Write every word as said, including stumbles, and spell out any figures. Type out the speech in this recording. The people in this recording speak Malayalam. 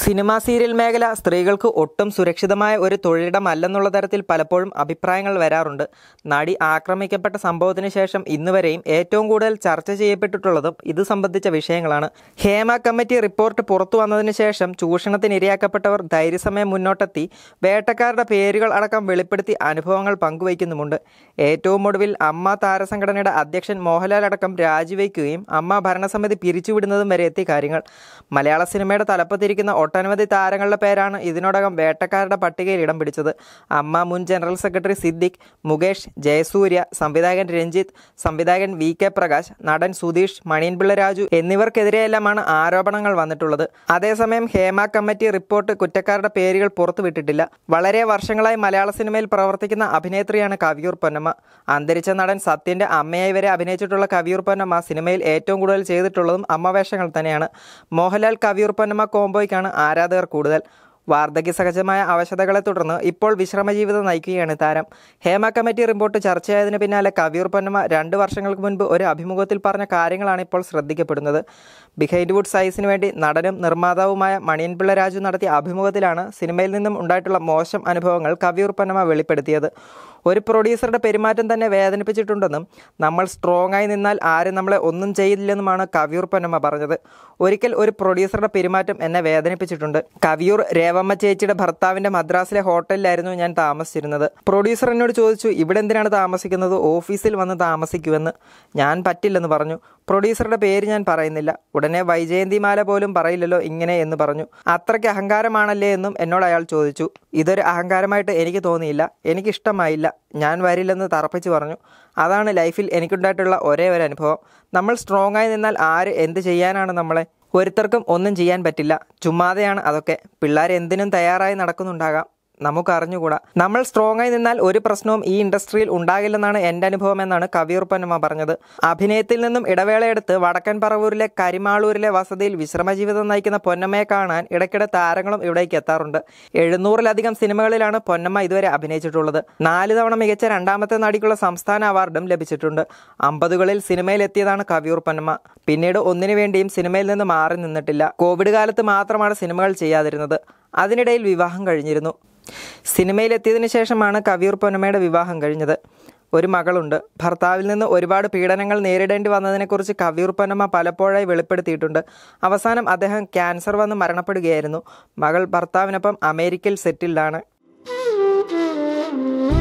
സിനിമാ സീരിയൽ മേഖല സ്ത്രീകൾക്ക് ഒട്ടും സുരക്ഷിതമായ ഒരു തൊഴിലിടമല്ലെന്നുള്ള തരത്തിൽ പലപ്പോഴും അഭിപ്രായങ്ങൾ വരാറുണ്ട്. നടി ആക്രമിക്കപ്പെട്ട സംഭവത്തിന് ശേഷം ഇന്നുവരെയും ഏറ്റവും കൂടുതൽ ചർച്ച ചെയ്യപ്പെട്ടിട്ടുള്ളതും ഇത് സംബന്ധിച്ച വിഷയങ്ങളാണ്. ഹേമ കമ്മിറ്റി റിപ്പോർട്ട് പുറത്തു വന്നതിന് ശേഷം ചൂഷണത്തിന് ഇരയാക്കപ്പെട്ടവർ ധൈര്യസമയം മുന്നോട്ടെത്തി വേട്ടക്കാരുടെ പേരുകൾ അടക്കം വെളിപ്പെടുത്തി അനുഭവങ്ങൾ പങ്കുവയ്ക്കുന്നുമുണ്ട്. ഏറ്റവും ഒടുവിൽ അമ്മ താരസംഘടനയുടെ അധ്യക്ഷൻ മോഹൻലാൽ അടക്കം രാജിവെക്കുകയും അമ്മ ഭരണസമിതി പിരിച്ചുവിടുന്നതും വരെ എത്തിയ കാര്യങ്ങൾ. മലയാള സിനിമയുടെ തലപ്പത്തിരിക്കുന്ന ഒട്ടനവധി താരങ്ങളുടെ പേരാണ് ഇതിനോടകം വേട്ടക്കാരുടെ പട്ടികയിൽ ഇടം പിടിച്ചത്. അമ്മ മുൻ ജനറൽ സെക്രട്ടറി സിദ്ദിഖ്, മുകേഷ്, ജയസൂര്യ, സംവിധായകൻ രഞ്ജിത്ത്, സംവിധായകൻ വി കെ പ്രകാശ്, നടൻ സുധീഷ്, മണിയൻപിള്ള രാജു എന്നിവർക്കെതിരെയെല്ലാമാണ് ആരോപണങ്ങൾ വന്നിട്ടുള്ളത്. അതേസമയം ഹേമ കമ്മിറ്റി റിപ്പോർട്ട് കുറ്റക്കാരുടെ പേരുകൾ പുറത്തുവിട്ടിട്ടില്ല. വളരെ വർഷങ്ങളായി മലയാള സിനിമയിൽ പ്രവർത്തിക്കുന്ന അഭിനേത്രിയാണ് കവിയൂർ പൊന്നമ്മ. അന്തരിച്ച നടൻ സത്യന്റെ അമ്മയായി വരെ അഭിനയിച്ചിട്ടുള്ള കവിയൂർ പൊന്നമ്മ സിനിമയിൽ ഏറ്റവും കൂടുതൽ ചെയ്തിട്ടുള്ളതും അമ്മ വേഷങ്ങൾ തന്നെയാണ്. മോഹൻലാൽ കവിയൂർ പൊന്നമ്മ കോംബോയ്ക്കാണ് ആരാധകർ കൂടുതൽ. വാർദ്ധക്യ സഹജമായ അവശതകളെ തുടർന്ന് ഇപ്പോൾ വിശ്രമജീവിതം നയിക്കുകയാണ് താരം. ഹേമ കമ്മിറ്റി റിപ്പോർട്ട് ചർച്ചയായതിന് പിന്നാലെ കവിയൂർ പൊന്നമ്മ രണ്ട് വർഷങ്ങൾക്ക് മുൻപ് ഒരു അഭിമുഖത്തിൽ പറഞ്ഞ കാര്യങ്ങളാണ് ഇപ്പോൾ ശ്രദ്ധിക്കപ്പെടുന്നത്. ബിഹൈൻഡ് വുഡ് സൈസിന് വേണ്ടി നടനും നിർമ്മാതാവുമായ മണിയൻപിള്ള രാജു നടത്തിയ അഭിമുഖത്തിലാണ് സിനിമയിൽ നിന്നും ഉണ്ടായിട്ടുള്ള മോശം അനുഭവങ്ങൾ കവിയൂർ പൊന്നമ്മ വെളിപ്പെടുത്തിയത്. ഒരു പ്രൊഡ്യൂസറുടെ പെരുമാറ്റം തന്നെ വേദനിപ്പിച്ചിട്ടുണ്ടെന്നും നമ്മൾ സ്ട്രോങ് ആയി നിന്നാൽ ആരും നമ്മളെ ഒന്നും ചെയ്യില്ലെന്നുമാണ് കവിയൂർ പൊന്നമ്മ പറഞ്ഞത്. ഒരിക്കൽ ഒരു പ്രൊഡ്യൂസറുടെ പെരുമാറ്റം എന്നെ വേദനിപ്പിച്ചിട്ടുണ്ട്. കവിയൂർ രേവമ്മ ചേച്ചിയുടെ ഭർത്താവിൻ്റെ മദ്രാസിലെ ഹോട്ടലിലായിരുന്നു ഞാൻ താമസിച്ചിരുന്നത്. പ്രൊഡ്യൂസർ എന്നോട് ചോദിച്ചു, ഇവിടെ എന്തിനാണ് താമസിക്കുന്നത്, ഓഫീസിൽ വന്ന് താമസിക്കുമെന്ന്. ഞാൻ പറ്റില്ലെന്ന് പറഞ്ഞു. പ്രൊഡ്യൂസറുടെ പേര് ഞാൻ പറയുന്നില്ല. ഉടനെ വൈജയന്തിമാല പോലും പറയില്ലല്ലോ ഇങ്ങനെ എന്ന് പറഞ്ഞു. അത്രയ്ക്ക് അഹങ്കാരമാണല്ലേ എന്നും എന്നോട് അയാൾ ചോദിച്ചു. ഇതൊരു അഹങ്കാരമായിട്ട് എനിക്ക് തോന്നിയില്ല, എനിക്കിഷ്ടമായില്ല, ഞാൻ വരില്ലെന്ന് തറപ്പിച്ച് പറഞ്ഞു. അതാണ് ലൈഫിൽ എനിക്കുണ്ടായിട്ടുള്ള ഒരേ ഒരു അനുഭവം. നമ്മൾ സ്ട്രോങ് ആയി നിന്നാൽ ആര് എന്ത് ചെയ്യാനാണ് നമ്മളെ? ഒരുത്തർക്കും ഒന്നും ചെയ്യാൻ പറ്റില്ല. ചുമ്മാതെയാണ് അതൊക്കെ. പിള്ളേർ എന്തിനും തയ്യാറായി നടക്കുന്നുണ്ടാകാം, നമുക്കറിഞ്ഞുകൂടാ. നമ്മൾ സ്ട്രോങ് ആയി നിന്നാൽ ഒരു പ്രശ്നവും ഈ ഇൻഡസ്ട്രിയിൽ ഉണ്ടാകില്ലെന്നാണ് എൻ്റെ അനുഭവം എന്നാണ് കവിയൂർ പൊന്നമ്മ പറഞ്ഞത്. അഭിനയത്തിൽ നിന്നും ഇടവേളയെടുത്ത് വടക്കൻ പറവൂരിലെ കരിമാളൂരിലെ വസതിയിൽ വിശ്രമജീവിതം നയിക്കുന്ന പൊന്നമ്മയെ കാണാൻ ഇടയ്ക്കിടെ താരങ്ങളും ഇവിടേക്ക് എത്താറുണ്ട്. എഴുന്നൂറിലധികം സിനിമകളിലാണ് പൊന്നമ്മ ഇതുവരെ അഭിനയിച്ചിട്ടുള്ളത്. നാല് തവണ മികച്ച രണ്ടാമത്തെ നടിക്കുള്ള സംസ്ഥാന അവാർഡും ലഭിച്ചിട്ടുണ്ട്. അമ്പതുകളിൽ സിനിമയിൽ എത്തിയതാണ് കവിയൂർ പൊന്നമ്മ. പിന്നീട് ഒന്നിനു വേണ്ടിയും സിനിമയിൽ നിന്ന് മാറി നിന്നിട്ടില്ല. കോവിഡ് കാലത്ത് മാത്രമാണ് സിനിമകൾ ചെയ്യാതിരുന്നത്. അതിനിടയിൽ വിവാഹം കഴിഞ്ഞിരുന്നു. സിനിമയിലെത്തിയതിനു ശേഷമാണ് കവിയൂർ പൊന്നമ്മയുടെ വിവാഹം കഴിഞ്ഞത്. ഒരു മകളുണ്ട്. ഭർത്താവിൽ നിന്ന് ഒരുപാട് പീഡനങ്ങൾ നേരിടേണ്ടി വന്നതിനെക്കുറിച്ച് കവിയൂർ പൊന്നമ്മ പലപ്പോഴായി വെളിപ്പെടുത്തിയിട്ടുണ്ട്. അവസാനം അദ്ദേഹം ക്യാൻസർ വന്ന് മരണപ്പെടുകയായിരുന്നു. മകൾ ഭർത്താവിനൊപ്പം അമേരിക്കയിൽ സെറ്റിൽഡാണ്.